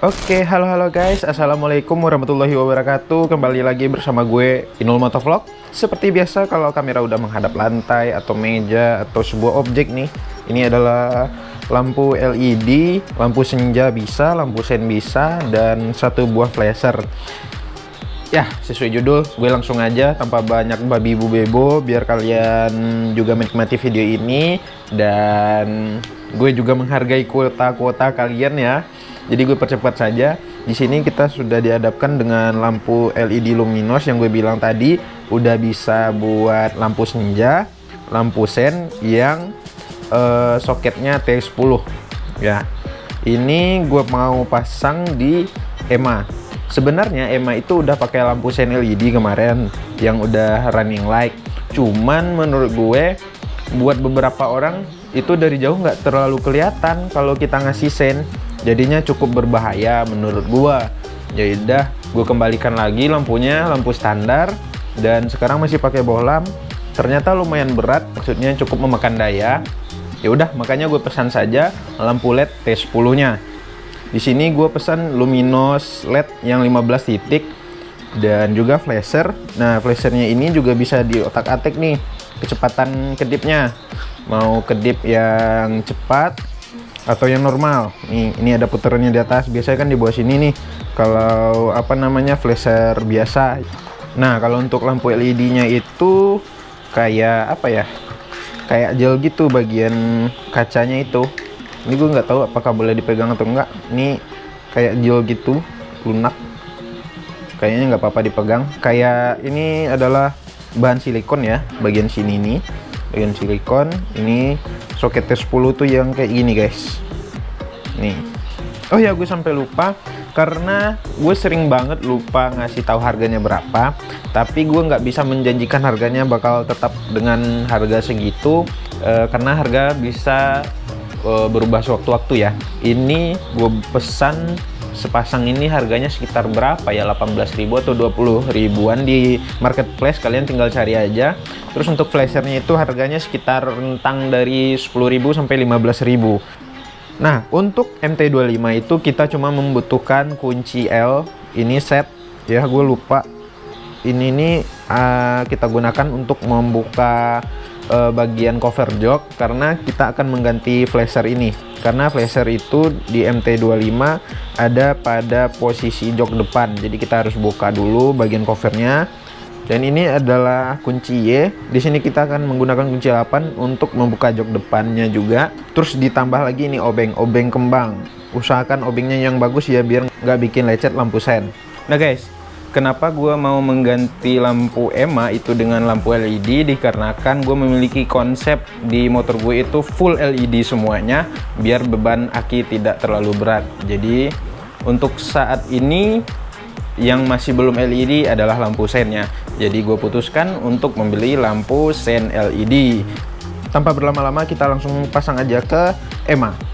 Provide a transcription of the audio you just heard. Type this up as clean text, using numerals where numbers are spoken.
Oke, halo guys, assalamualaikum warahmatullahi wabarakatuh. Kembali lagi bersama gue Inul Motovlog. Seperti biasa, kalau kamera udah menghadap lantai atau meja atau sebuah objek nih, ini adalah lampu LED, lampu senja bisa, lampu sen bisa, dan satu buah flasher. Ya, sesuai judul, gue langsung aja tanpa banyak babi bu bebo, biar kalian juga menikmati video ini. Dan gue juga menghargai kuota kalian ya. Jadi gue percepat saja. Di sini kita sudah dihadapkan dengan lampu LED luminos yang gue bilang tadi, udah bisa buat lampu senja, lampu sen yang soketnya T10 ya. Ini gue mau pasang di EMA. Sebenarnya EMA itu udah pakai lampu sen LED kemarin yang udah running light. Cuman menurut gue buat beberapa orang itu dari jauh nggak terlalu kelihatan kalau kita ngasih sen. Jadinya cukup berbahaya menurut gua. Ya udah, gue kembalikan lagi lampunya, lampu standar, dan sekarang masih pakai bohlam. Ternyata lumayan berat, maksudnya cukup memakan daya. Ya udah, makanya gue pesan saja lampu LED T10-nya. Di sini gue pesan luminos LED yang 15 titik dan juga flasher. Nah, flashernya ini juga bisa diotak-atik nih kecepatan kedipnya. Mau kedip yang cepat atau yang normal. Ini ada putarannya di atas. Biasanya kan di bawah sini nih kalau flasher biasa. Nah, kalau untuk lampu LED-nya itu kayak kayak gel gitu bagian kacanya itu. Ini gue nggak tahu apakah boleh dipegang atau enggak. Ini kayak gel gitu, lunak. Kayaknya nggak apa-apa dipegang. Kayak ini adalah bahan silikon ya, bagian sini nih. Bagian silikon. Ini soket T10 tuh yang kayak gini guys. Nih. Oh ya, gue sampai lupa karena gue sering banget lupa ngasih tahu harganya berapa. Tapi gue nggak bisa menjanjikan harganya bakal tetap dengan harga segitu karena harga bisa berubah sewaktu-waktu ya. Ini gue pesan sepasang ini harganya sekitar berapa ya, 18.000 atau 20 ribuan di marketplace, kalian tinggal cari aja. Terus untuk flashernya itu harganya sekitar rentang dari 10.000 sampai 15.000. Nah, untuk MT25 itu kita cuma membutuhkan kunci L, ini set ya, gue lupa. Ini kita gunakan untuk membuka bagian cover jok karena kita akan mengganti flasher ini. Karena flasher itu di MT25 ada pada posisi jok depan, jadi kita harus buka dulu bagian covernya. Dan ini adalah kunci Y. Di sini kita akan menggunakan kunci 8 untuk membuka jok depannya juga. Terus ditambah lagi ini obeng kembang. Usahakan obengnya yang bagus ya, biar nggak bikin lecet lampu sen. Nah guys, kenapa gue mau mengganti lampu EMA itu dengan lampu LED? Dikarenakan gue memiliki konsep di motor gue itu full LED semuanya, biar beban aki tidak terlalu berat. Jadi untuk saat ini yang masih belum LED adalah lampu sennya. Jadi gue putuskan untuk membeli lampu sen LED. Tanpa berlama-lama kita langsung pasang aja ke EMA.